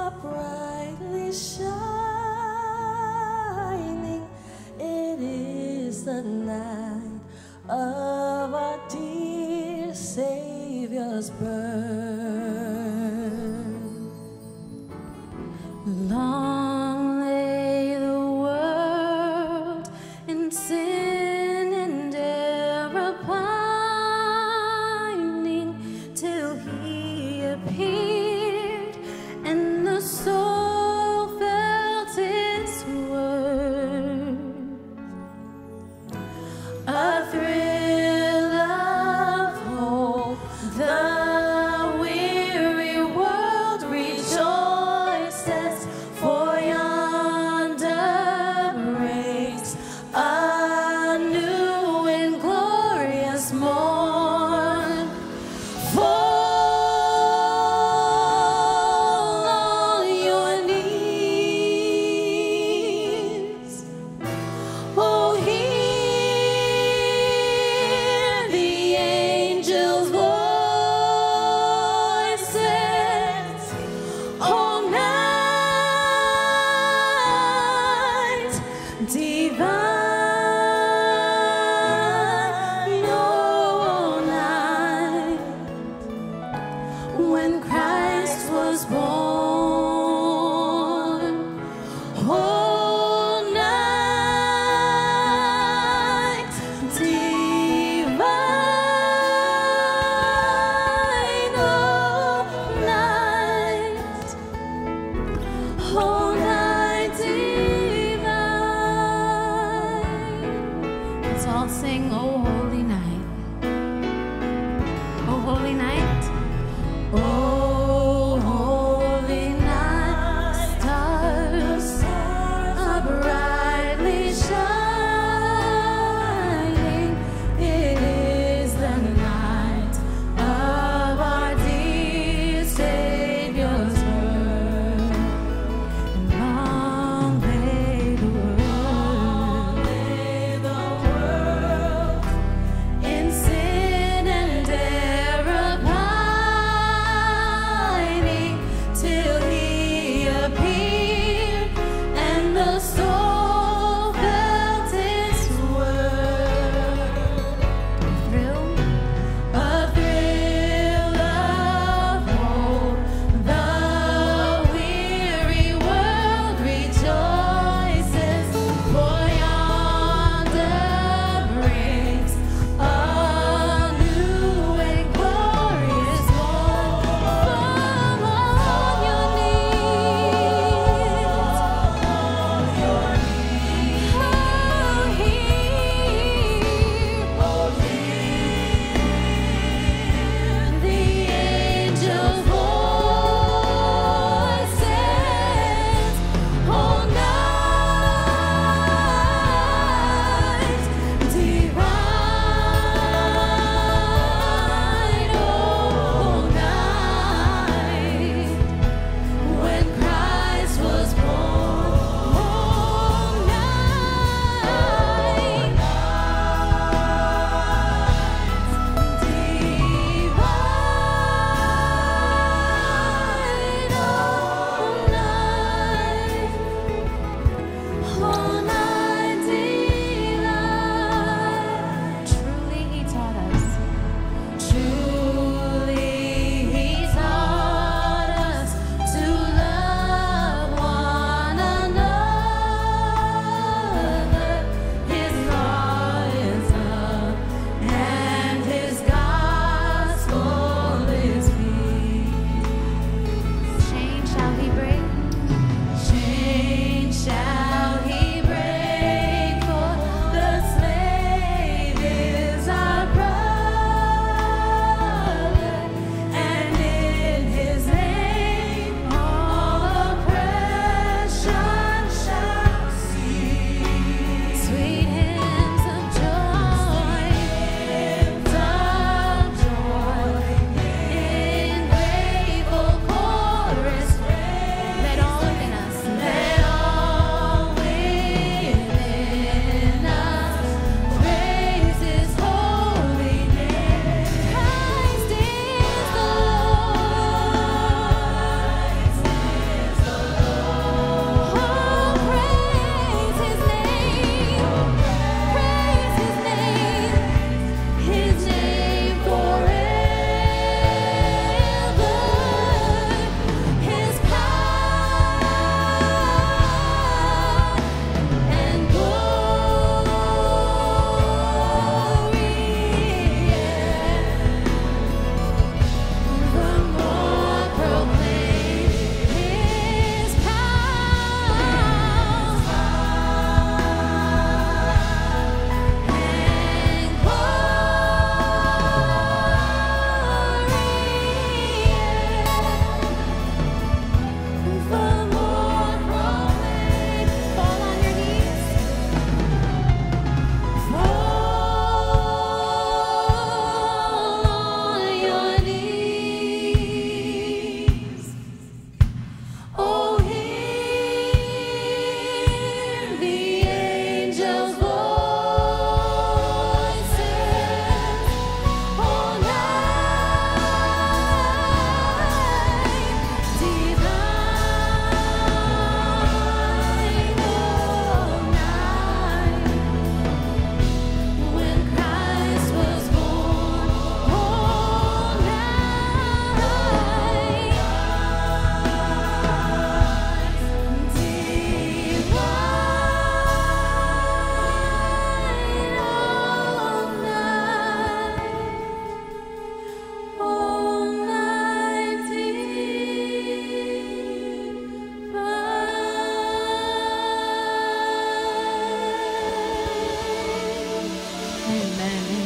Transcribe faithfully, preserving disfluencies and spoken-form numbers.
are brightly shining. It is the night of our dear Savior's birth. Long lay the world in sin and error pining, till He appeared and the soul felt His word. A thrill of hope, the weary world rejoices, for yonder breaks a new and glorious morn. Fall on your knees, oh, hear the angels' voices. All night divine, all night, when Christ was born. All night divine, all night, all night divine. Let's all sing, oh holy night, oh holy night, oh holy night. Stars are brightly shining. It is the night of our dear Savior's birth. And long lay the world in sin and error pining, till He appeared and the soul felt His word. Thrill, a thrill of hope, the weary world rejoices, for yonder breaks a new and glorious morn. Fall on your knees, Amen.